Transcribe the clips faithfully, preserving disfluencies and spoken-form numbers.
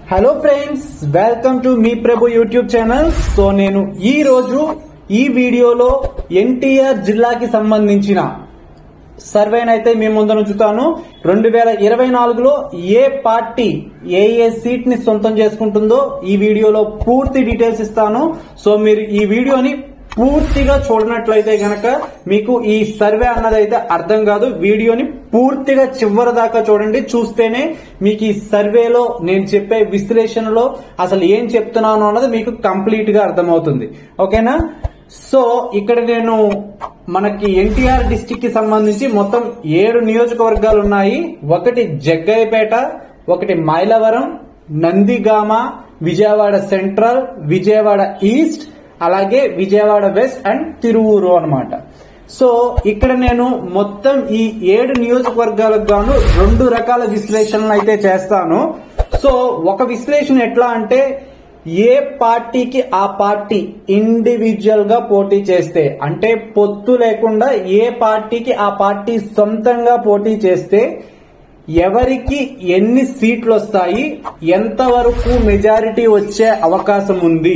Hello friends, welcome to మీ Prabhu YouTube channel. So నేను ఈ రోజు ఈ వీడియోలో ఎన్టీఆర్ జిల్లాకి సంబంధించిన సర్వేనైతే మీ ముందు ఉంచుతాను. రెండు వేల ఇరవై నాలుగులో ఏ పార్టీ ఏ ఏ సీట్ ని సొంతం చేసుకుంటుందో ఈ వీడియోలో పూర్తి డీటెయిల్స్ ఇస్తాను. సో మీరు ఈ వీడియోని పూర్తిగా చూడనట్లయితే గనక మీకు ఈ సర్వే అన్నదైతే అర్థం కాదు. వీడియోని పూర్తిగా చివరి దాకా చూడండి. చూస్తేనే మీకు ఈ సర్వేలో నేను చెప్పే విశ్లేషణలో అసలు ఏం చెప్తున్నాను అన్నది మీకు కంప్లీట్ గా అర్థమవుతుంది. ఓకేనా? సో ఇక్కడ నేను మనకి ఎన్టీఆర్ డిస్టిక్ కి సంబంధించి మొత్తం ఏడు నియోజకవర్గాలు ఉన్నాయి. ఒకటి జగ్గయ్యపేట, ఒకటి మైలవరం, నందిగామ, విజయవాడ సెంట్రల్, విజయవాడ ఈస్ట్, అలాగే విజయవాడ వెస్ట్ అండ్ తిరువూరు అన్నమాట. సో ఇక్కడ నేను మొత్తం ఈ ఏడు నియోజకవర్గాలకు గాను రెండు రకాల విశ్లేషణలు అయితే చేస్తాను. సో ఒక విశ్లేషణ ఎట్లా అంటే, ఏ పార్టీకి ఆ పార్టీ ఇండివిజువల్ గా పోటీ చేస్తే, అంటే పొత్తు లేకుండా ఏ పార్టీకి ఆ పార్టీ సొంతంగా పోటీ చేస్తే ఎవరికి ఎన్ని సీట్లు వస్తాయి, ఎంతవరకు మెజారిటీ వచ్చే అవకాశం ఉంది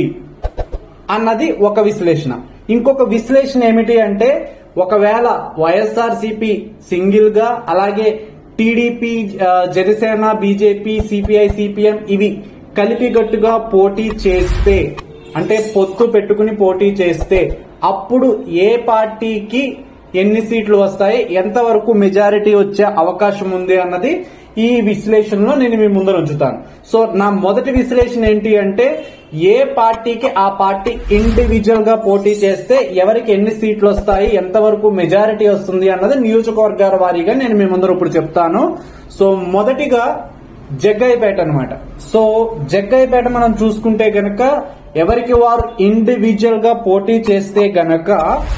అన్నది ఒక విశ్లేషణ. ఇంకొక విశ్లేషణ ఏమిటి అంటే, ఒకవేళ వైఎస్ఆర్సీపీ సింగిల్ గా, అలాగే TDP, Janasena, BJP, CPI, CPM ఇవి కలిపిగట్టుగా పోటీ చేస్తే, అంటే పొత్తు పెట్టుకుని పోటీ చేస్తే అప్పుడు ఏ పార్టీకి ఎన్ని సీట్లు వస్తాయి, ఎంతవరకు మెజారిటీ వచ్చే అవకాశం ఉంది అన్నది ఈ విశ్లేషణలో నేను మీ ముందర ఉంచుతాను. సో నా మొదటి విశ్లేషణ ఏంటి అంటే, ఏ పార్టీకి ఆ పార్టీ ఇండివిజువల్ గా పోటీ చేస్తే ఎవరికి ఎన్ని సీట్లు వస్తాయి, ఎంతవరకు మెజారిటీ వస్తుంది అన్నది నియోజకవర్గాల వారీగా నేను మీ ముందర ఇప్పుడు చెప్తాను. సో మొదటిగా జగ్గయ్యపేట అన్నమాట. సో జగ్గయ్యపేట మనం చూసుకుంటే గనక ఎవరికి వారు ఇండివిజువల్ గా పోటీ చేస్తే గనక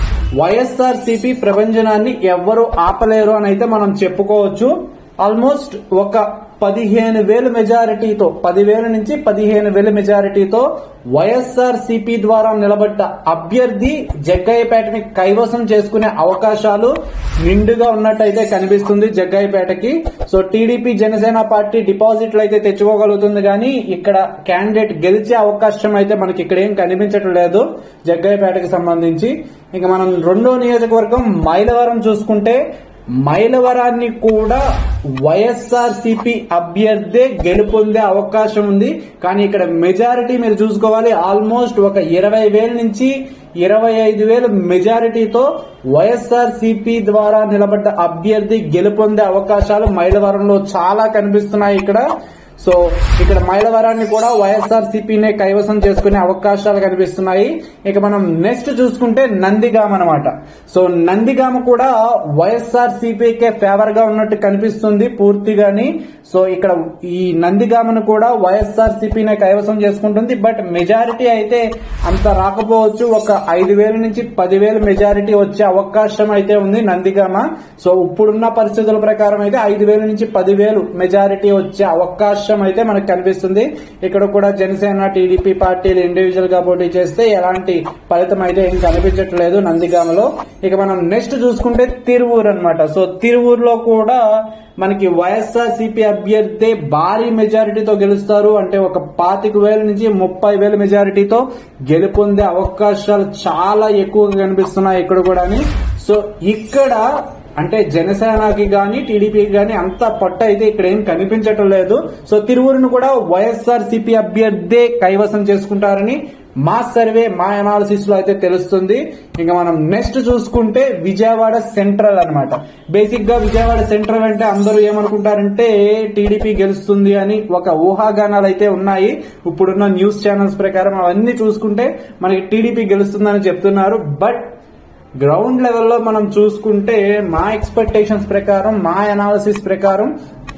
వైఎస్ఆర్ సిపి ప్రభంజనాన్ని ఎవ్వరూ ఆపలేరు అని అయితే మనం చెప్పుకోవచ్చు. ఆల్మోస్ట్ ఒక పదిహేను వేల మెజారిటీతో, పదివేల నుంచి పదిహేను వేల మెజారిటీతో వైఎస్ఆర్ సిపి ద్వారా నిలబడ్డ అభ్యర్థి జగ్గయ్యపేటని కైవసం చేసుకునే అవకాశాలు నిండుగా ఉన్నట్టయితే కనిపిస్తుంది జగ్గయ్యపేటకి. సో టీడీపీ, జనసేన పార్టీ డిపాజిట్లు అయితే తెచ్చుకోగలుగుతుంది, కానీ ఇక్కడ క్యాండిడేట్ గెలిచే అవకాశం అయితే మనకి ఇక్కడ ఏం కనిపించటం లేదు జగ్గయ్యపేటకి సంబంధించి. ఇక మనం రెండో నియోజకవర్గం మైలవరం చూసుకుంటే, మైలవరాన్ని కూడా వైఎస్ఆర్ సిపి అభ్యర్థే గెలుపొందే అవకాశం ఉంది. కానీ ఇక్కడ మెజారిటీ మీరు చూసుకోవాలి, ఆల్మోస్ట్ ఒక ఇరవై వేల నుంచి ఇరవై ఐదు వేల మెజారిటీతో వైఎస్ఆర్ సిపి ద్వారా నిలబడ్డ అభ్యర్థి గెలుపొందే అవకాశాలు మైలవరంలో చాలా కనిపిస్తున్నాయి ఇక్కడ. సో ఇక్కడ మైలవరాన్ని కూడా వైఎస్ఆర్ సిపినే కైవసం చేసుకునే అవకాశాలు కనిపిస్తున్నాయి. ఇక మనం నెక్స్ట్ చూసుకుంటే నందిగామ అనమాట. సో నందిగామ కూడా వైఎస్ఆర్ సిపికే ఫేవర్ గా ఉన్నట్టు కనిపిస్తుంది పూర్తిగాని. సో ఇక్కడ ఈ నందిగామను కూడా వైఎస్ఆర్ సిపినే కైవసం చేసుకుంటుంది. బట్ మెజారిటీ అయితే అంత రాకపోవచ్చు, ఒక ఐదు వేల నుంచి పదివేల మెజారిటీ వచ్చే అవకాశం అయితే ఉంది నందిగామ. సో ఇప్పుడున్న పరిస్థితుల ప్రకారం అయితే ఐదు వేల నుంచి పదివేలు మెజారిటీ వచ్చే అవకాశం అయితే మనకు కనిపిస్తుంది. ఇక్కడ కూడా జనసేన, టీడీపీ పార్టీలు ఇండివిజువల్ గా పోటీ చేస్తే ఎలాంటి ఫలితం అయితే ఏం కనిపించట్లేదు నందిగామలో. ఇక మనం నెక్స్ట్ చూసుకుంటే తిరువూరు అన్నమాట. సో తిరువూరులో కూడా మనకి వైఎస్ఆర్ సిపి అభ్యర్థి భారీ మెజారిటీతో గెలుస్తారు. అంటే ఒక పాతిక వేల నుంచి ముప్పై వేల మెజారిటీతో గెలుపొందే అవకాశాలు చాలా ఎక్కువగా కనిపిస్తున్నాయి ఇక్కడ కూడా. సో ఇక్కడ అంటే జనసేనకి గాని టీడీపీకి గాని అంత పట్టు అయితే ఇక్కడ ఏం కనిపించటం లేదు. సో తిరువూరును కూడా వైఎస్ఆర్ సిపి అభ్యర్థే కైవసం చేసుకుంటారని మా సర్వే, మా అనాలిసిస్ లో అయితే తెలుస్తుంది. ఇంకా మనం నెక్స్ట్ చూసుకుంటే విజయవాడ సెంట్రల్ అన్నమాట. బేసిక్ గా విజయవాడ సెంట్రల్ అంటే అందరూ ఏమనుకుంటారంటే టీడీపీ గెలుస్తుంది అని ఒక ఊహాగానాలు అయితే ఉన్నాయి. ఇప్పుడున్న న్యూస్ ఛానల్స్ ప్రకారం అవన్నీ చూసుకుంటే మనకి టీడీపీ గెలుస్తుందని చెప్తున్నారు. బట్ గ్రౌండ్ లెవెల్లో మనం చూసుకుంటే మా ఎక్స్పెక్టేషన్స్ ప్రకారం, మా అనాలిసిస్ ప్రకారం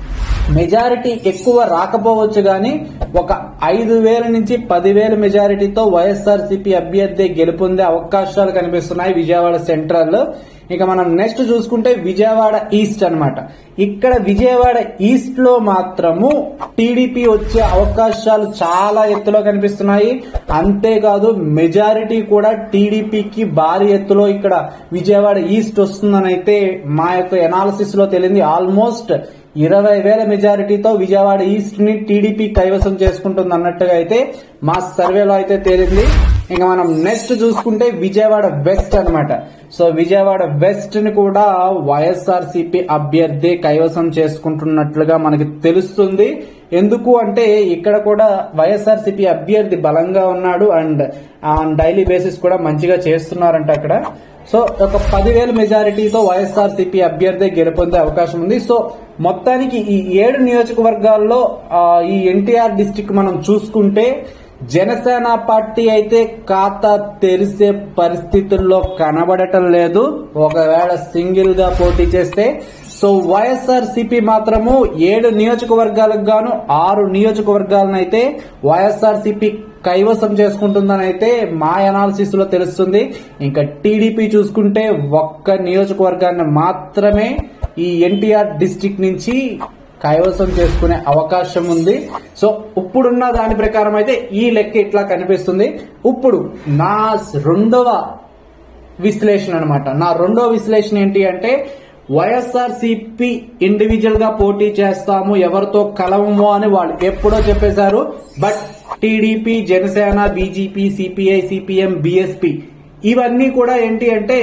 మెజారిటీ ఎక్కువ రాకపోవచ్చు, గానీ ఒక ఐదు వేల నుంచి పదివేల మెజారిటీతో వైఎస్ఆర్ సిపి అభ్యర్థి గెలుపొందే అవకాశాలు కనిపిస్తున్నాయి విజయవాడ సెంట్రల్. ఇక మనం నెక్స్ట్ చూసుకుంటే విజయవాడ ఈస్ట్ అన్నమాట. ఇక్కడ విజయవాడ ఈస్ట్ లో మాత్రము టీడీపీ వచ్చే అవకాశాలు చాలా ఎత్తులో కనిపిస్తున్నాయి. అంతేకాదు మెజారిటీ కూడా టీడీపీకి భారీ ఎత్తులో ఇక్కడ విజయవాడ ఈస్ట్ వస్తుందని అయితే మా యొక్క ఎనాలిసిస్ లో తెలియంది. ఆల్మోస్ట్ ఇరవై వేల మెజారిటీతో విజయవాడ ఈస్ట్ ని టీడీపీ కైవసం చేసుకుంటుంది అన్నట్టుగా అయితే మా సర్వేలో అయితే తేలింది. ఇంకా మనం నెక్స్ట్ చూసుకుంటే విజయవాడ వెస్ట్ అన్నమాట. సో విజయవాడ వెస్ట్ ని కూడా వైఎస్ఆర్సీపీ అభ్యర్థి కైవసం చేసుకుంటున్నట్లుగా మనకి తెలుస్తుంది. ఎందుకు అంటే ఇక్కడ కూడా వైఎస్ఆర్సీపీ అభ్యర్థి బలంగా ఉన్నాడు అండ్ ఆన్ డైలీ బేసిస్ కూడా మంచిగా చేస్తున్నారంట అక్కడ. సో ఒక పదివేల మెజారిటీతో వైఎస్ఆర్సీపీ అభ్యర్థి గెలుపొందే అవకాశం ఉంది. సో మొత్తానికి ఈ ఏడు నియోజకవర్గాల్లో ఈ ఎన్టీఆర్ డిస్టిక్ మనం చూసుకుంటే జనసేన పార్టీ అయితే ఖాతా తెరిసే పరిస్థితుల్లో కనబడటం లేదు ఒకవేళ సింగిల్ గా పోటీ చేస్తే. సో వైఎస్ఆర్ సిపి మాత్రము ఏడు నియోజకవర్గాలకు గాను ఆరు నియోజకవర్గాలను అయితే వైఎస్ఆర్ సిపి కైవసం చేసుకుంటుందని అయితే మా అనాలిసిస్ లో తెలుస్తుంది. ఇంకా టీడీపీ చూసుకుంటే ఒక్క నియోజకవర్గాన్ని మాత్రమే ఈ ఎన్టీఆర్ డిస్ట్రిక్ట్ నుంచి కైవసం చేసుకునే అవకాశం ఉంది. సో ఇప్పుడున్న దాని ప్రకారం అయితే ఈ లెక్క ఇట్లా కనిపిస్తుంది. ఇప్పుడు నా రెండవ విశ్లేషణ అనమాట. నా రెండవ విశ్లేషణ ఏంటి అంటే వైఎస్ఆర్ సిపి ఇండివిజువల్ గా పోటీ చేస్తాము ఎవరితో కలవము అని వాళ్ళు ఎప్పుడో చెప్పేశారు. But TDP, Janasena, BJP, CPI, CPM, BSP ఇవన్నీ కూడా ఏంటి అంటే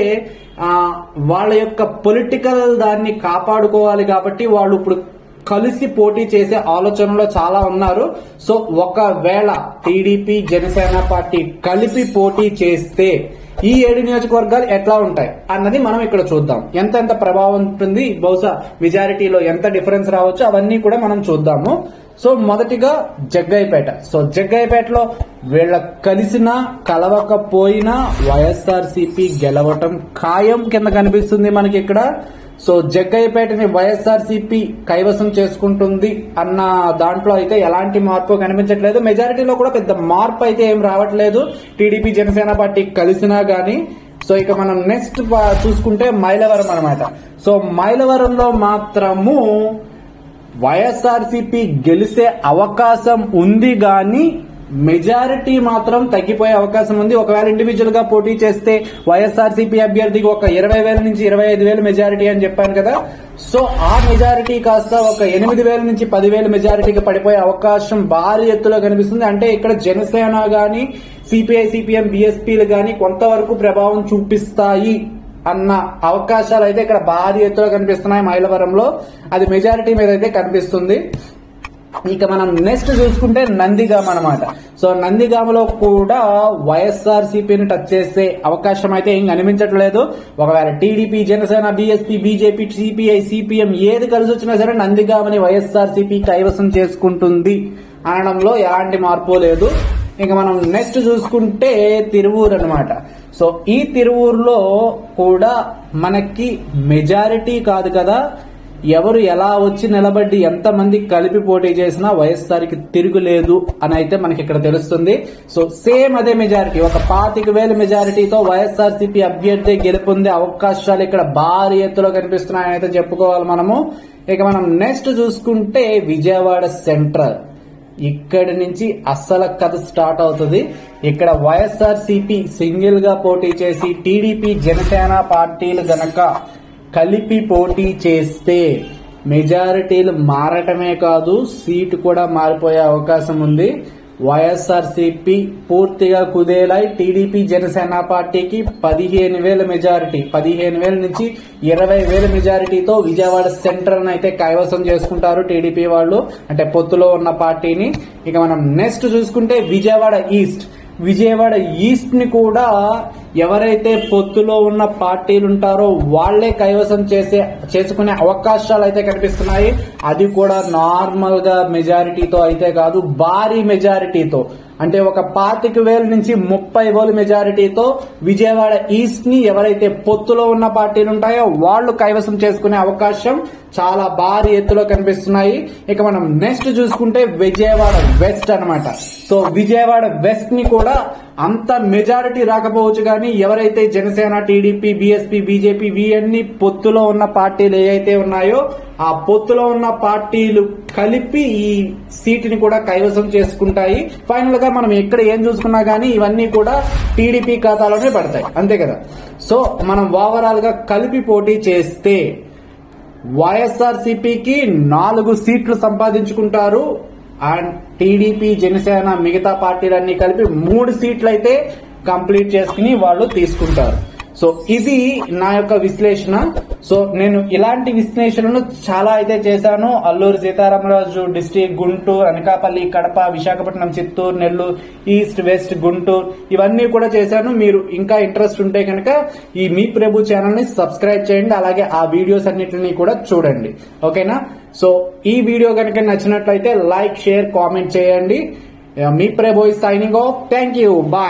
వాళ్ళ యొక్క పొలిటికల్ దాన్ని కాపాడుకోవాలి కాబట్టి వాళ్ళు ఇప్పుడు కలిసి పోటీ చేసే ఆలోచనలో చాలా ఉన్నారు. సో ఒకవేళ టీడీపీ, జనసేన పార్టీ కలిపి పోటీ చేస్తే ఈ ఏడు నియోజకవర్గాలు ఎట్లా ఉంటాయి అన్నది మనం ఇక్కడ చూద్దాం. ఎంత ఎంత ప్రభావం ఉంటుంది, బహుశా మెజారిటీలో ఎంత డిఫరెన్స్ రావచ్చు అవన్నీ కూడా మనం చూద్దాము. సో మొదటిగా జగ్గయ్యపేట. సో జగ్గయ్యపేటలో వీళ్ళ కలిసినా కలవకపోయినా వైఎస్ఆర్ సిపి గెలవటం ఖాయం కింద కనిపిస్తుంది మనకి ఇక్కడ. సో జగ్గయ్యపేటని వైఎస్ఆర్ సిపి కైవసం చేసుకుంటుంది అన్న దాంట్లో అయితే ఎలాంటి మార్పు కనిపించట్లేదు. మెజారిటీలో కూడా పెద్ద మార్పు అయితే ఏం రావట్లేదు టీడీపీ, జనసేన పార్టీ కలిసినా గానీ. సో ఇక మనం నెక్స్ట్ చూసుకుంటే మైలవరం అనమాట. సో మైలవరంలో మాత్రము వైఎస్ఆర్ సిపి గెలిసే అవకాశం ఉంది గాని మెజారిటీ మాత్రం తగ్గిపోయే అవకాశం ఉంది. ఒకవేళ ఇండివిజువల్ గా పోటీ చేస్తే వైఎస్ఆర్ సిపి అభ్యర్థికి ఒక ఇరవై వేల నుంచి ఇరవై ఐదు వేల మెజారిటీ అని చెప్పాను కదా. సో ఆ మెజారిటీ కాస్త ఒక ఎనిమిది వేల నుంచి పదివేల మెజారిటీకి పడిపోయే అవకాశం భారీ ఎత్తులో కనిపిస్తుంది. అంటే ఇక్కడ జనసేన గాని, సిపిఐ, సిపిఎం, బిఎస్పీలు గాని కొంతవరకు ప్రభావం చూపిస్తాయి అన్న అవకాశాలు అయితే ఇక్కడ భారీ ఎత్తులో కనిపిస్తున్నాయి మైలవరంలో. అది మెజారిటీ మీద అయితే కనిపిస్తుంది. ఇక మనం నెక్స్ట్ చూసుకుంటే నందిగామ అనమాట. సో నందిగామలో కూడా వైఎస్ఆర్ సిపిని టచ్ చేసే అవకాశం అయితే ఏం కనిపించట్లేదు. ఒకవేళ TDP, Janasena, BSP, BJP, CPI, CPM ఏది కలిసి వచ్చినా సరే నందిగామని వైఎస్ఆర్ సిపి కైవసం చేసుకుంటుంది అనడంలో ఎలాంటి మార్పు లేదు. ఇక మనం నెక్స్ట్ చూసుకుంటే తిరువూరు అనమాట. సో ఈ తిరువూరులో కూడా మనకి మెజారిటీ కాదు కదా, ఎవరు ఎలా వచ్చి నిలబడి ఎంతమంది కలిపి పోటీ చేసినా వైఎస్ఆర్కి తిరుగులేదు అని అయితే మనకి ఇక్కడ తెలుస్తుంది. సో సేమ్ అదే మెజారిటీ, ఒక పాతిక వేల మెజారిటీతో వైఎస్ఆర్ సిపి అభ్యర్థి గెలుపొందే అవకాశాలు ఇక్కడ భారీ ఎత్తులో కనిపిస్తున్నాయని అయితే చెప్పుకోవాలి మనము. ఇక మనం నెక్స్ట్ చూసుకుంటే విజయవాడ సెంట్రల్. ఇక్కడి నుంచి అస్సలు కథ స్టార్ట్ అవుతుంది. ఇక్కడ వైఎస్ఆర్ సిపి సింగిల్ గా పోటీ చేసి టీడీపీ, జనసేన పార్టీలు గనక కలిపి పోటీ చేస్తే మెజారిటీలు మారటమే కాదు సీటు కూడా మారిపోయే అవకాశం ఉంది. వైఎస్ఆర్ సిపి పూర్తిగా కుదేలై టీడీపీ, జనసేన పార్టీకి పదిహేను వేల మెజారిటీ పదిహేను వేల నుంచి ఇరవై వేల మెజారిటీతో విజయవాడ సెంట్రల్ అయితే కైవసం చేసుకుంటారు టీడీపీ వాళ్ళు, అంటే పొత్తులో ఉన్న పార్టీని. ఇక మనం నెక్స్ట్ చూసుకుంటే విజయవాడ ఈస్ట్. విజయవాడ ఈస్ట్ ని కూడా ఎవరైతే పొత్తులో ఉన్న పార్టీలు ఉంటారో వాళ్లే కైవసం చేసే చేసుకునే అవకాశాలు అయితే కనిపిస్తున్నాయి. అది కూడా నార్మల్ గా మెజారిటీతో అయితే కాదు, భారీ మెజారిటీతో, అంటే ఒక పాతిక వేల నుంచి ముప్పై వేల మెజారిటీతో విజయవాడ ఈస్ట్ ని ఎవరైతే పొత్తులో ఉన్న పార్టీలు ఉంటాయో వాళ్లు కైవసం చేసుకునే అవకాశం చాలా భారీ ఎత్తులో కనిపిస్తున్నాయి. ఇక మనం నెక్స్ట్ చూసుకుంటే విజయవాడ వెస్ట్ అనమాట. సో విజయవాడ వెస్ట్ ని కూడా అంత మెజారిటీ రాకపోవచ్చు కానీ ఎవరైతే జనసేన, టీడీపీ, బీఎస్పీ, బీజేపీ వీయన్ని పొత్తులో ఉన్న పార్టీలు ఏవైతే ఉన్నాయో ఆ పొత్తులో ఉన్న పార్టీలు కలిపి ఈ సీటుని కూడా కైవసం చేసుకుంటాయి. ఫైనల్ గా మనం ఎక్కడ ఏం చూసుకున్నా గానీ ఇవన్నీ కూడా టీడీపీ ఖాతాలోనే పడతాయి, అంతే కదా. సో మనం ఓవరాల్ గా కలిపి పోటీ చేస్తే వైఎస్ఆర్సీపీకి నాలుగు సీట్లు సంపాదించుకుంటారు అండ్ టీడీపీ జనసేన మిగతా పార్టీలన్నీ కలిపి మూడు సీట్లు అయితే కంప్లీట్ చేసుకుని వాళ్ళు తీసుకుంటారు. సో ఇది నా యొక్క విశ్లేషణ. సో నేను ఇలాంటి విశ్లేషణలు చాలా అయితే చేశాను. Alluri Sitaramaraju district, Guntur, Anakapalli, Kadapa, Visakhapatnam, Chittoor, Nellore, east, west, Guntur ఇవన్నీ కూడా చేశాను. మీరు ఇంకా ఇంట్రెస్ట్ ఉంటే కనుక ఈ మీ ప్రభు ఛానల్ ని సబ్స్క్రైబ్ చేయండి. అలాగే ఆ వీడియోస్ అన్నిటిని కూడా చూడండి. ఓకేనా? సో ఈ వీడియో కనుక నచ్చినట్లయితే లైక్, షేర్, కామెంట్ చేయండి. మీ Prabhu signing off. Thank you. Bye.